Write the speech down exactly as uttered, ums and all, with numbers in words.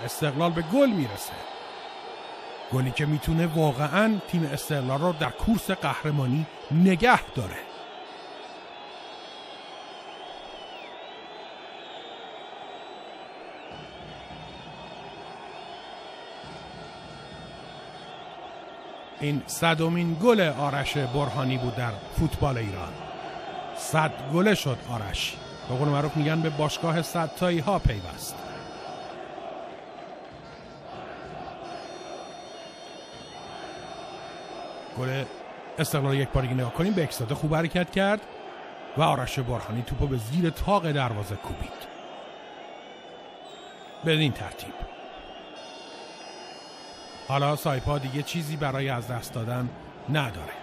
استقلال به گل میرسه. گلی که میتونه واقعاً تیم استقلال رو در کورس قهرمانی نگه داره. این صدمین گل آرش برهانی بود در فوتبال ایران. صد گله شد آرش. به قول معروف میگن به باشگاه صد تایی ها پیوست. گل استقلال یک بار دیگه نگاه کنیم. به اکستاده خوب حرکت کرد و آرش برهانی توپو به زیر طاق دروازه کوبید. بدین ترتیب حالا سایپا دیگه چیزی برای از دست دادن نداره.